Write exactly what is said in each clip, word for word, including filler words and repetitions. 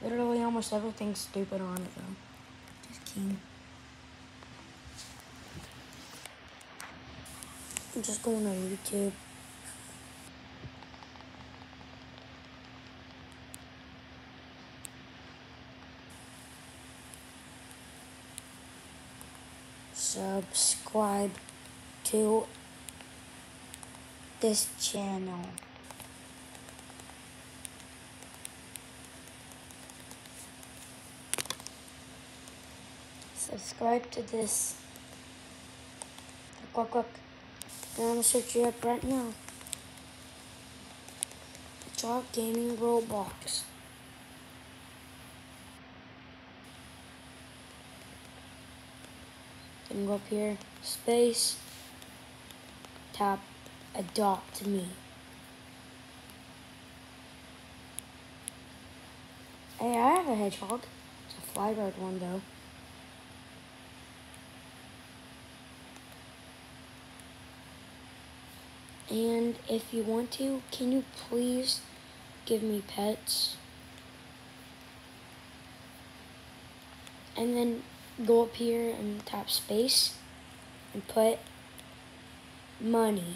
Literally almost everything stupid on it though. Just kidding. I'm just going on YouTube. Subscribe to this channel. Subscribe to this. Look, look, look. I'm gonna search you up right now. Talk Gaming Roblox. Then go up here, space, tap Adopt Me. Hey, I have a hedgehog. It's a flybird one though. And if you want to, can you please give me pets? And then go up here and tap space and put money.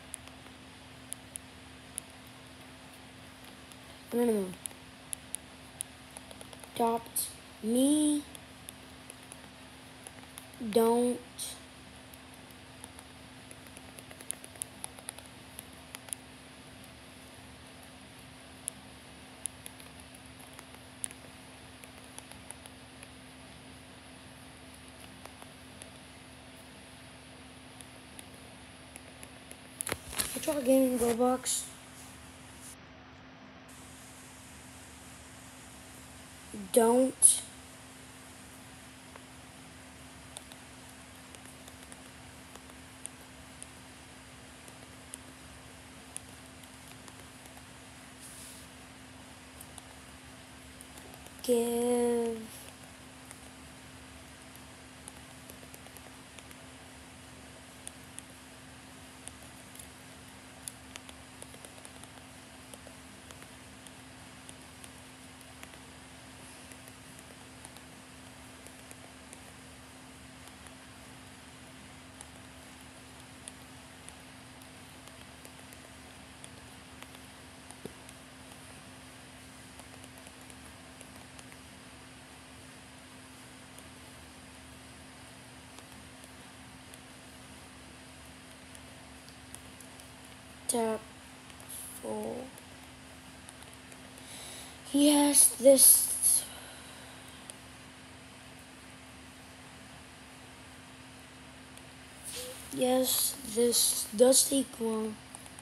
No, no, no. Adopt me. Don't. Control Gaming Roblox. Don't give tap for yes this yes this does take long.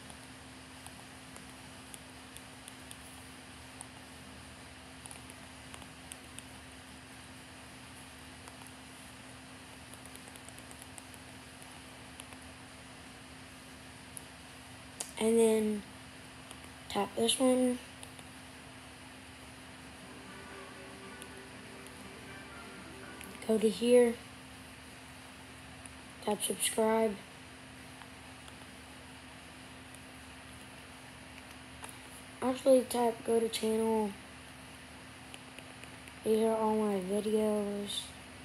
And then tap this one. Go to here. Tap subscribe. Actually tap go to channel. These are all my videos.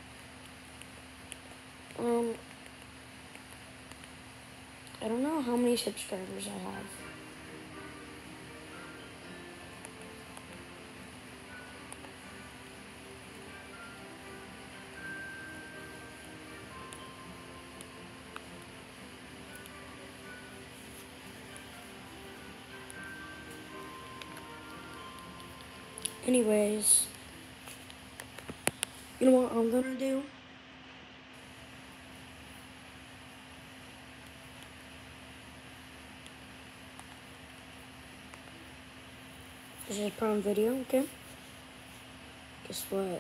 Um I don't know how many subscribers I have. Anyways, you know what I'm gonna do? This is a prom video, okay? Guess what?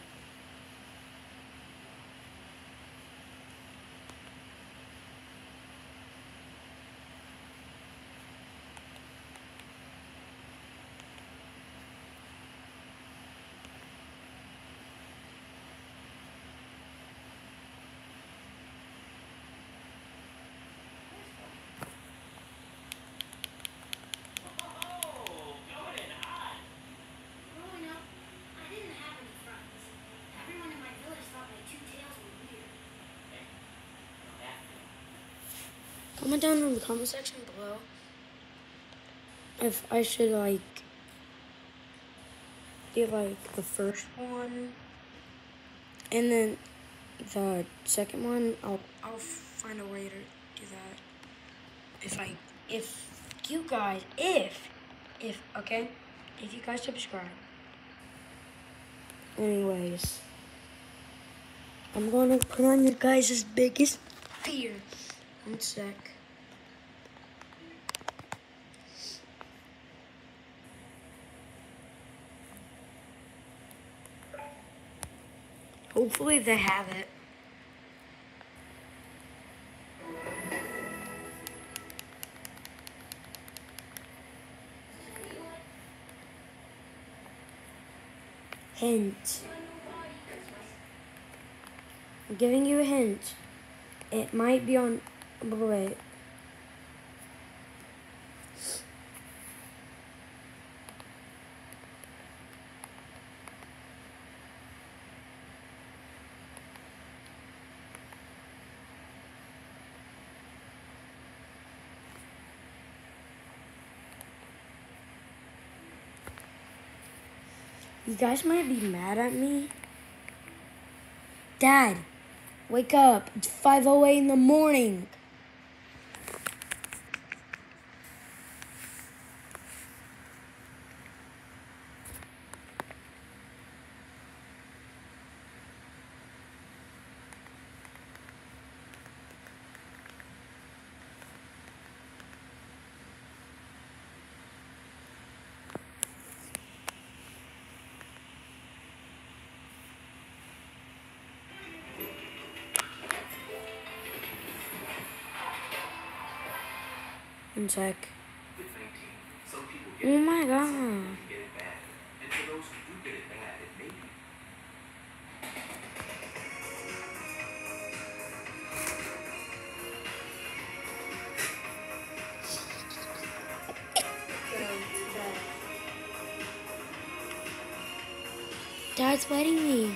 Comment down in the comment section below if I should like do like the first one and then the second one. I'll I'll find a way to do that. If I if you guys if if okay if you guys subscribe. Anyways, I'm gonna put on your guys' biggest fear. One sec. Hopefully they have it. Hint. I'm giving you a hint. It might be on. Wait. You guys might be mad at me. Dad, wake up. It's five oh eight in the morning. One sec. Oh my god. Dad's waiting me.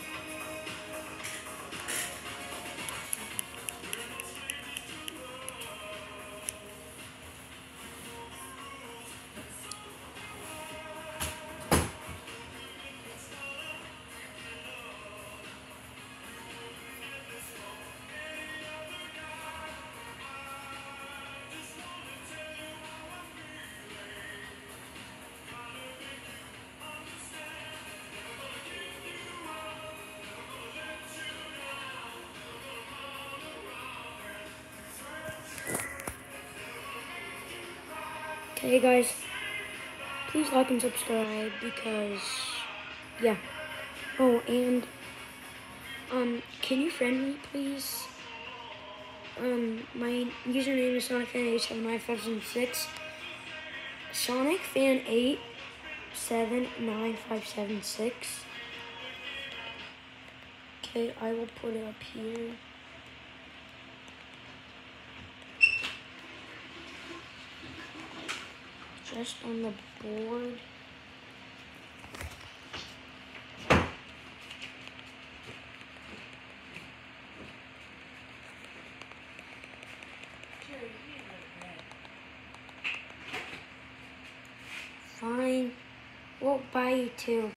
Okay guys, please like and subscribe because, yeah. Oh, and, um, can you friend me, please? Um, my username is Sonic Fan eight seven nine five seven six. Sonic Fan eight seven nine five seven six. Okay, I will put it up here. Just on the board. Fine. We'll buy you two.